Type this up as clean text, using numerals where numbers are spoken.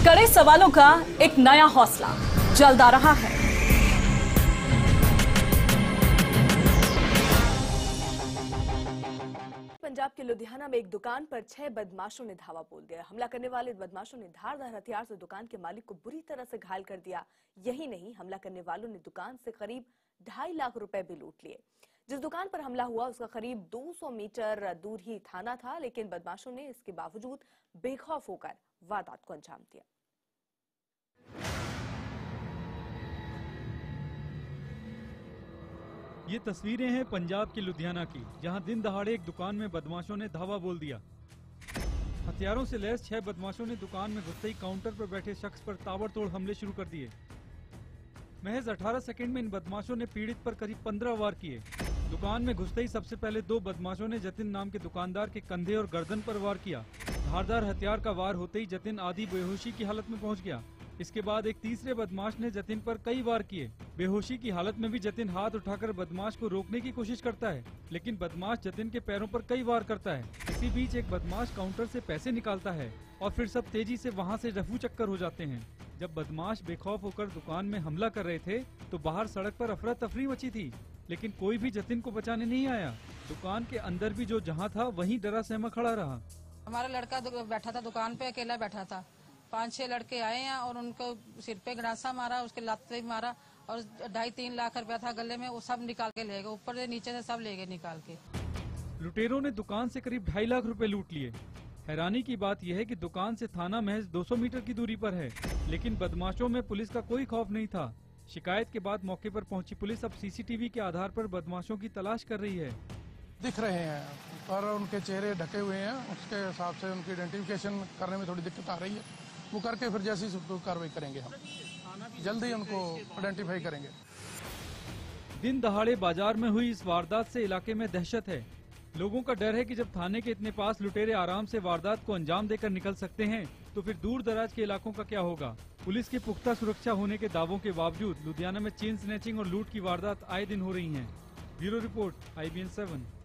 कड़े सवालों का एक नया हौसला जल्द आ रहा है। पंजाब के लुधियाना में एक दुकान पर 6 बदमाशों ने धावा बोल दिया। हमला करने वाले बदमाशों ने धारदार हथियार से दुकान के मालिक को बुरी तरह से घायल कर दिया। यही नहीं, हमला करने वालों ने दुकान से करीब 2.5 लाख रुपए भी लूट लिए। जिस दुकान पर हमला हुआ उसका करीब 200 मीटर दूर ही थाना था, लेकिन बदमाशों ने इसके बावजूद बेखौफ होकर वारदात को अंजाम दिया। ये तस्वीरें हैं पंजाब के लुधियाना की, जहां दिन दहाड़े एक दुकान में बदमाशों ने धावा बोल दिया। हथियारों से लैस 6 बदमाशों ने दुकान में घुसते ही काउंटर पर बैठे शख्स पर ताबड़तोड़ हमले शुरू कर दिए। महज 18 सेकंड में इन बदमाशों ने पीड़ित पर करीब 15 वार किए। दुकान में घुसते ही सबसे पहले 2 बदमाशों ने जतिन नाम के दुकानदार के कंधे और गर्दन पर वार किया। धारदार हथियार का वार होते ही जतिन आधी बेहोशी की हालत में पहुंच गया। इसके बाद एक तीसरे बदमाश ने जतिन पर कई वार किए। बेहोशी की हालत में भी जतिन हाथ उठाकर बदमाश को रोकने की कोशिश करता है, लेकिन बदमाश जतिन के पैरों पर कई वार करता है। इसी बीच एक बदमाश काउंटर से पैसे निकालता है और फिर सब तेजी से वहां से रफू चक्कर हो जाते हैं। जब बदमाश बेखौफ होकर दुकान में हमला कर रहे थे तो बाहर सड़क पर अफरा तफरी मची थी, लेकिन कोई भी जतिन को बचाने नहीं आया। दुकान के अंदर भी जो जहाँ था वहीं डरा सहमा खड़ा रहा। हमारा लड़का बैठा था दुकान पे, अकेला बैठा था। 5-6 लड़के आए हैं और उनको सिर पे गड़ासा मारा, उसके लात पे मारा और 2.5-3 लाख रुपया था गले में, वो सब निकाल के ले गए। ऊपर से नीचे से सब ले गए निकाल के। लुटेरों ने दुकान से करीब 2.5 लाख रुपए लूट लिए। हैरानी की बात यह है कि दुकान से थाना महज 200 मीटर की दूरी पर है, लेकिन बदमाशों में पुलिस का कोई खौफ नहीं था। शिकायत के बाद मौके पर पहुंची पुलिस अब सीसीटीवी के आधार पर बदमाशों की तलाश कर रही है। दिख रहे हैं पर उनके चेहरे ढके हुए हैं, उसके हिसाब से उनकी आइडेंटिफिकेशन करने में थोड़ी दिक्कत आ रही है। वो करके फिर जैसी कार्रवाई करेंगे, हम जल्दी उनको आइडेंटिफाई करेंगे। दिन दहाड़े बाजार में हुई इस वारदात से इलाके में दहशत है। लोगों का डर है कि जब थाने के इतने पास लुटेरे आराम से वारदात को अंजाम देकर निकल सकते हैं, तो फिर दूर दराज के इलाकों का क्या होगा। पुलिस की पुख्ता सुरक्षा होने के दावों के बावजूद लुधियाना में चेन स्नैचिंग और लूट की वारदात आए दिन हो रही हैं। Bureau report IBN 7।